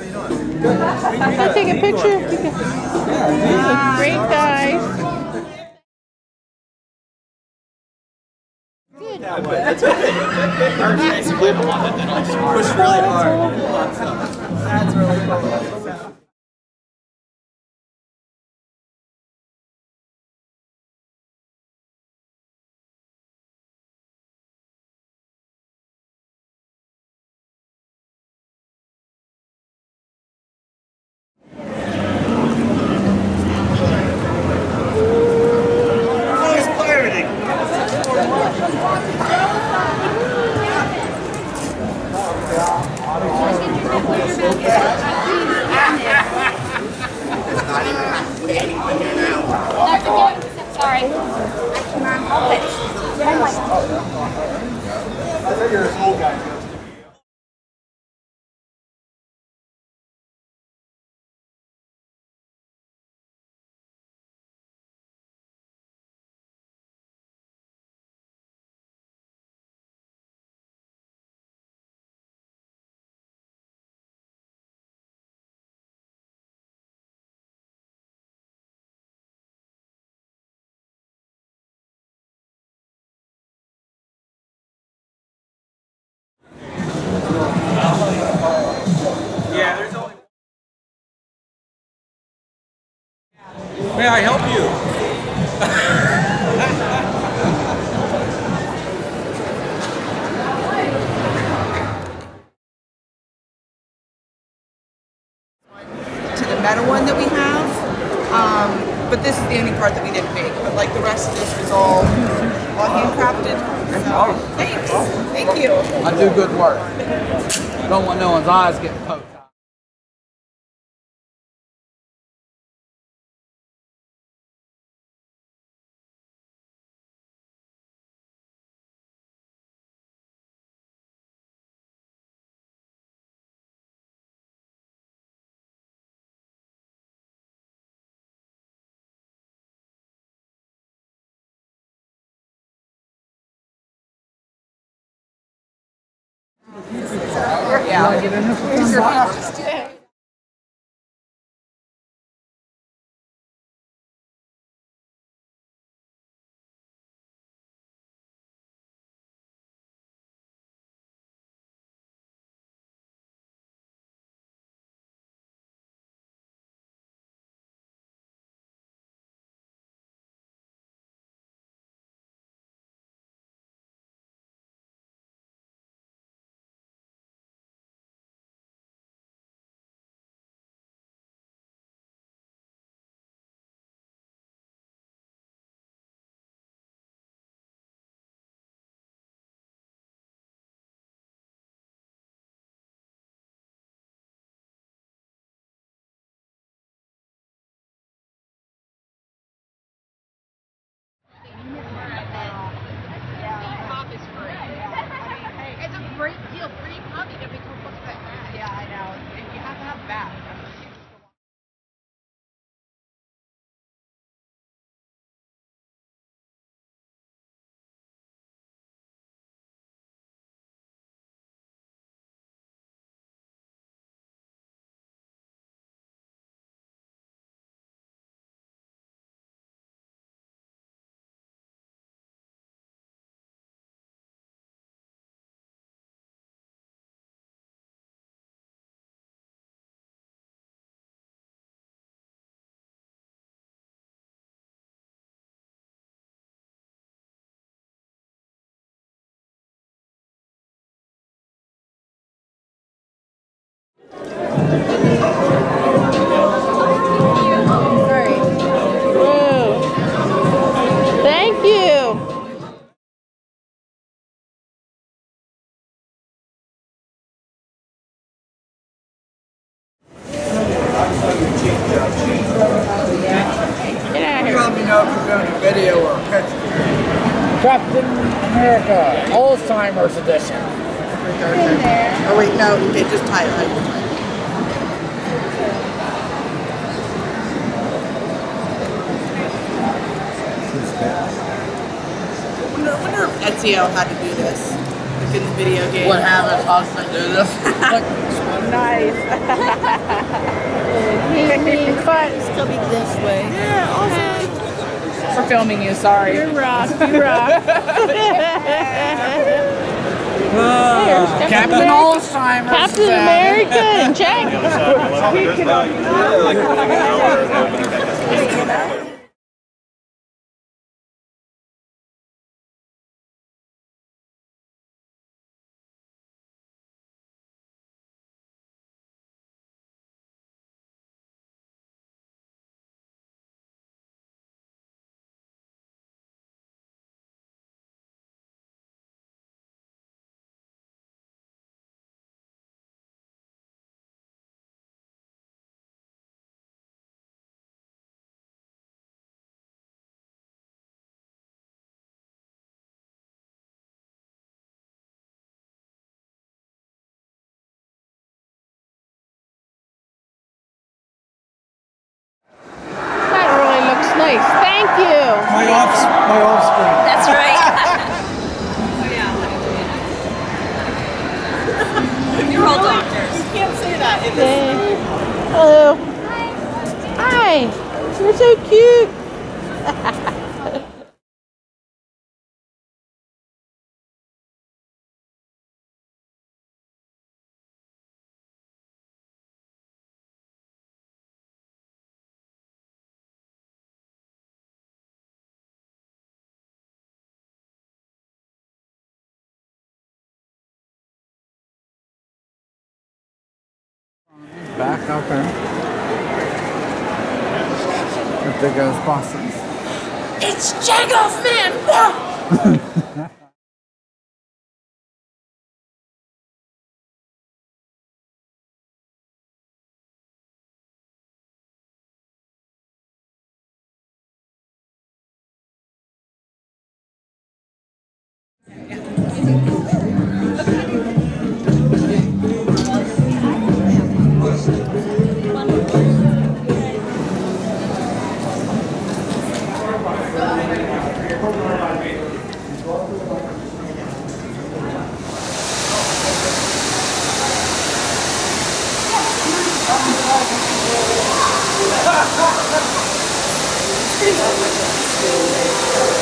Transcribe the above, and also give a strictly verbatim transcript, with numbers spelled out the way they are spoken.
you doing? Good. Can I take a picture? Yeah, great guys. Good. That's okay. Our basically the one that did all the push really hard. That's really cool. Sorry. Actually, Mom, I'll finish. I figure this old guy. Yeah, there's only. May I help you? To the metal one that we have, um, but this is the only part that we didn't make. But like the rest of this was all all handcrafted. So, thanks. Thank you. I do good work. I don't want no one's eyes getting poked. Yeah. Here's your house. It's a great deal. Free coffee to become close to that. Yeah, I know. And you have to have that. Thank you. Get out of here. Let me know if you're doing a video or a picture. Captain America, Alzheimer's edition. Oh wait, no. Okay, just tie it. Right? I wonder, I wonder if Ezio had to do this, like in the video game. What happens? How does they do this? Nice. Neat, neat, but it's coming this way. Yeah, awesome. We're filming you, sorry. You rock, you rock. Uh, Captain Alzheimer's. Captain America and Jack. That really looks nice. Thank you. My off, my offspring. That's right. You're all doctors. You can't say that. It Hey. Hello. Hi. You're so cute. Back up there. If there goes Boston. It's Jagoff Man. Thank you.